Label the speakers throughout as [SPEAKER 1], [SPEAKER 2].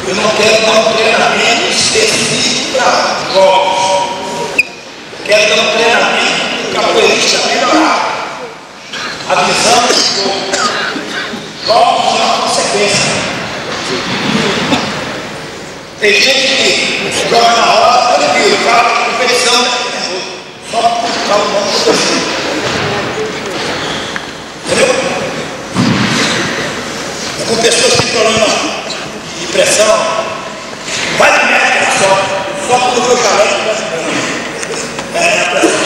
[SPEAKER 1] Eu não quero dar um treinamento específico para jogos. Eu quero dar um treinamento para o capoeirista melhorar a visão do jogo. Jogos são uma consequência. Tem gente que joga na roda, ele viu, o cara de competição, só por causa do nome do perfil. Entendeu? Com pessoas que têm problema de pressão, vai de médico só quando eu vou jalar que vai a pressão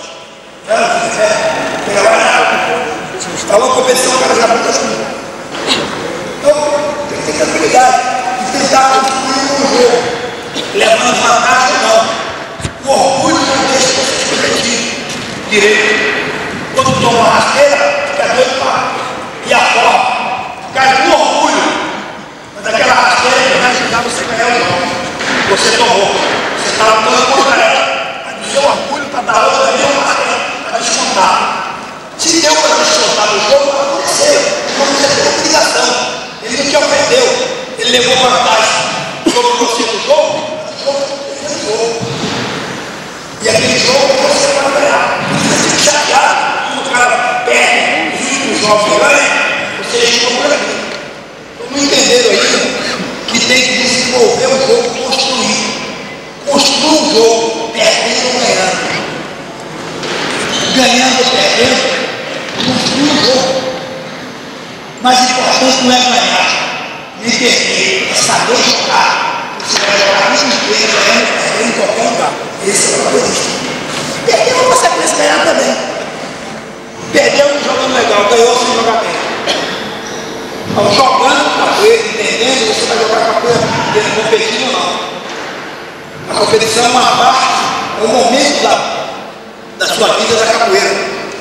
[SPEAKER 1] só vai. Falou competição, o cara já muda assim. Então, tem que ter tranquilidade e tentar construir um jogo, levando vantagem ou não. O orgulho não deixa você competir direito. Quando toma uma rasteira, fica doido para e a forma. Cai com orgulho, mas aquela rasteira que vai ajudar você a ganhar o jogo. Você tomou, você está lutando contra ela, mas o seu orgulho para dar outra ali uma rasteira para descontar. Se deu para descontar no jogo, aconteceu, não precisa ter obrigação. Ele não te ofendeu, ele levou vantagem sobre você no jogo, o jogo. E aquele jogo você vai ganhar. Você fica chateado, quando o cara perde, os últimos jogos ganha. Vocês estão por aqui. Não entenderam ainda que tem que desenvolver o jogo, construir. Construir o jogo, perdendo ou ganhando. Ganhando ou perdendo, construir o jogo. Mais importante não é ganhar, nem perder, é saber jogar. Você vai jogar a vida inteira, ganhando, perdendo em qualquer lugar. Esse é o capoeirista. Perdeu, você precisa ganhar também. Perdeu jogando legal, ganhou sem jogar bem. Então, jogando capoeira, entendendo, você vai jogar capoeira competindo ou não. A competição é uma parte, é um momento da sua vida da capoeira.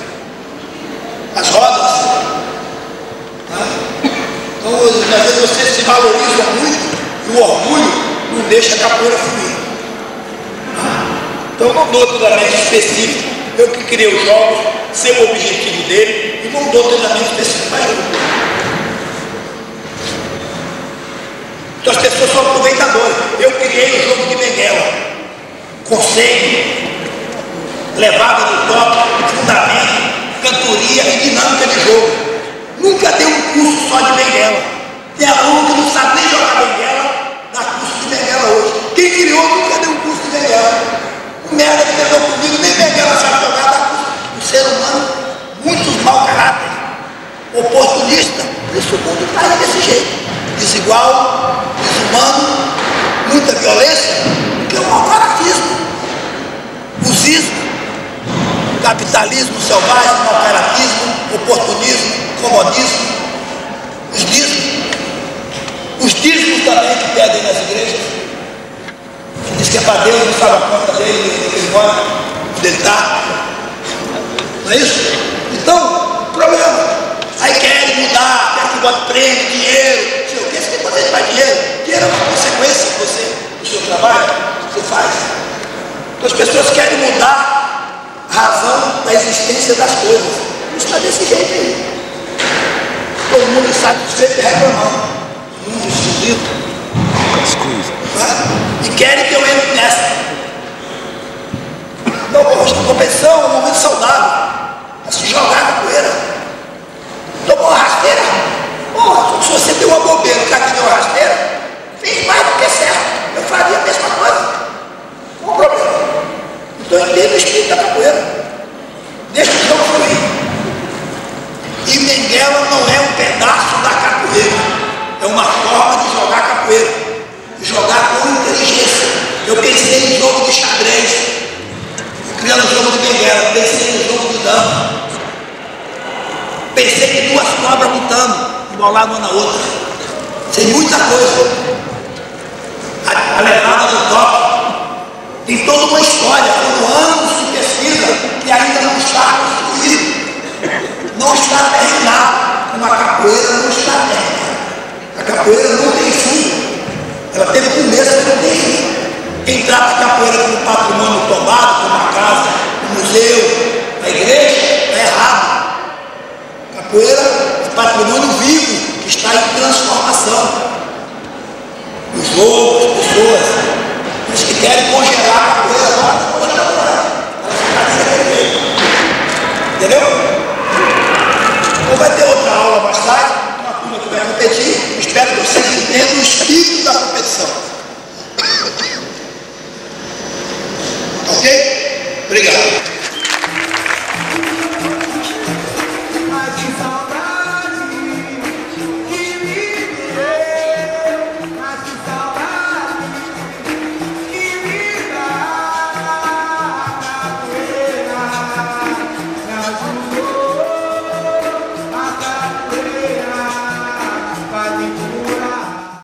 [SPEAKER 1] As rodas. Né? Então, às vezes você se valoriza muito e o orgulho não deixa a capoeira fluir. Então, eu não dou treinamento específico. Eu que criei os jogos, sei o objetivo dele e não dou treinamento específico para ele. Então as pessoas são aproveitadoras. Eu criei o jogo de Benguela. Conceito, levada do toque, fundamento, cantoria e dinâmica de jogo. Nunca dei um curso só de Benguela. Tem aluno que não sabe nem jogar Benguela, dá curso de Benguela hoje. Quem criou nunca deu um curso de Benguela. O merda que pegou comigo, nem Benguela sabe jogar, dá curso. Um ser humano, muitos mau caráter, oportunista. Esse mundo está desse jeito. Desigual, desumano, muita violência, que é o mau caratismo, usismo, capitalismo selvagem, mau caratismo, oportunismo, comodismo, os dízimos também que pedem nas igrejas. Diz que é para Deus, não sabe a conta dele, onde ele mora, onde ele está. Não é isso? Então, problema. Aí querem mudar, querem que bote prêmio, dinheiro. Você tem que fazer para dinheiro. Dinheiro é uma consequência do seu trabalho, que você faz. Então as pessoas querem mudar a razão da existência das coisas. Não está desse jeito aí. Todo mundo satisfeito e reclamando. Mundo esquisito. E querem que eu entre nessa. Então, poxa, a competição é um momento saudável. É se jogar na poeira. Tomou uma rasteira. Porra, se você deu uma bobeira, o cara que deu uma rasteira, fez mais do que certo. Eu faria a mesma coisa. Qual o problema? Então entenda o espírito da capoeira. Deixa o jogo fluir. E Benguela não é um pedaço da capoeira. É uma forma de jogar capoeira. Jogar com inteligência. Eu pensei em jogo de xadrez. Criando o jogo de Benguela. Pensei no jogo de dama. Pensei em duas cobras lutando. Embolado uma na outra. Sei muita coisa. A levada do toque tem toda uma história, foram anos de pesquisa que ainda não está construído, não está terminado. Como a capoeira não está terminada. A capoeira não tem fim. Ela teve começo, mas não tem fim. Quem trata a capoeira como patrimônio tomado, como a casa, o museu, a igreja, é errado. Capoeira é patrimônio vivo, que está em transformação. Os o espírito da competição.